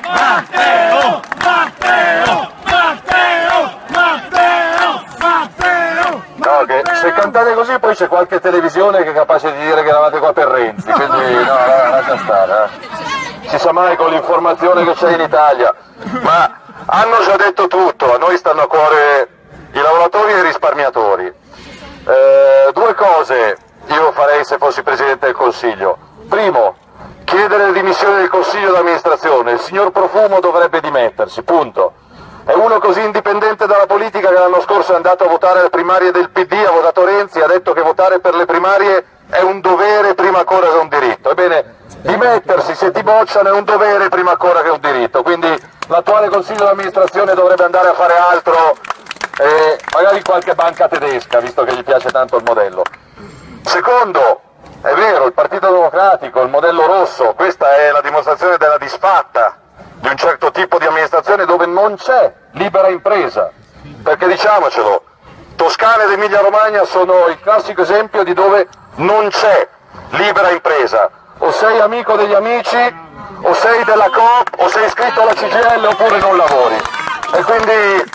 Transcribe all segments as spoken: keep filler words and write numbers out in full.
Matteo! Matteo! Matteo! Matteo! Matteo! No, che se cantate così poi c'è qualche televisione che è capace di dire che eravate qua per Renzi, quindi no, lascia stare, eh. Si sa mai con l'informazione che c'è in Italia, ma hanno già detto tutto, a noi stanno a cuore i lavoratori e i risparmiatori. Eh, due cose io farei se fossi Presidente del Consiglio. Primo, chiedere le dimissioni del Consiglio d'amministrazione, il signor Profumo dovrebbe dimettersi, punto. È uno così indipendente dalla politica che l'anno scorso è andato a votare alle primarie del P D, ha votato Renzi, ha detto che votare per le primarie è un dovere prima ancora che un diritto. Ebbene, dimettersi se ti bocciano è un dovere prima ancora che un diritto, quindi l'attuale Consiglio d'amministrazione dovrebbe andare a fare altro, eh, magari in qualche banca tedesca, visto che gli piace tanto il modello. Secondo, è vero, il Partito Democratico, il modello rosso, questa è la dimostrazione della disfatta di un certo tipo di amministrazione dove non c'è libera impresa, perché diciamocelo, Toscana ed Emilia Romagna sono il classico esempio di dove non c'è libera impresa, o sei amico degli amici, o sei della Coop, o sei iscritto alla C G I L oppure non lavori. E quindi,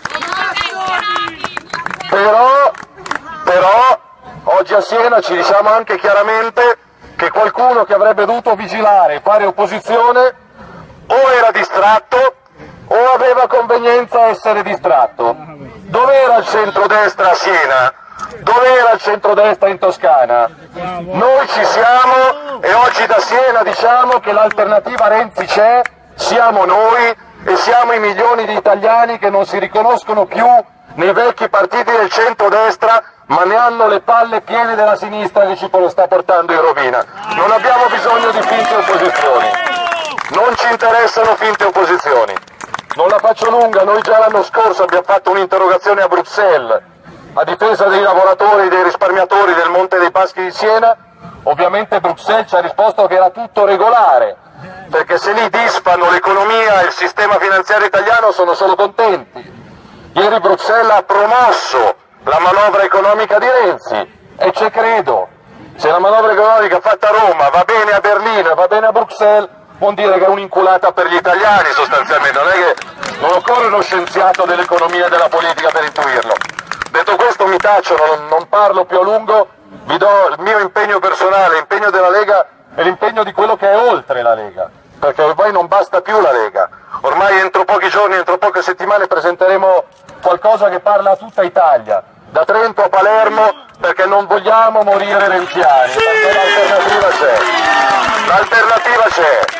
però, però, oggi a Siena ci diciamo anche chiaramente che qualcuno che avrebbe dovuto vigilare e fare opposizione o era distratto o aveva convenienza a essere distratto. Dov'era il centrodestra a Siena? Dov'era il centrodestra in Toscana? Noi ci siamo e oggi da Siena diciamo che l'alternativa Renzi c'è, siamo noi e siamo i milioni di italiani che non si riconoscono più nei vecchi partiti del centrodestra, ma ne hanno le palle piene della sinistra che ci sta portando in rovina. Non abbiamo bisogno di finte opposizioni, non ci interessano finte opposizioni. Non la faccio lunga, noi già l'anno scorso abbiamo fatto un'interrogazione a Bruxelles a difesa dei lavoratori e dei risparmiatori del Monte dei Paschi di Siena. Ovviamente Bruxelles ci ha risposto che era tutto regolare, perché se lì disfano l'economia e il sistema finanziario italiano sono solo contenti. Ieri Bruxelles ha promosso la manovra economica di Renzi e ci credo. Se la manovra economica fatta a Roma va bene a Berlino e va bene a Bruxelles, vuol dire che è un'inculata per gli italiani sostanzialmente, non è che non occorre uno scienziato dell'economia e della politica per intuirlo. Detto questo mi taccio, non, non parlo più a lungo, vi do il mio impegno personale, l'impegno della Lega e l'impegno di quello che è oltre la Lega, perché ormai non basta più la Lega, ormai entro pochi giorni, entro poche settimane presenteremo qualcosa che parla a tutta Italia, da Trento a Palermo, perché non vogliamo morire renziani, perché l'alternativa c'è, l'alternativa c'è.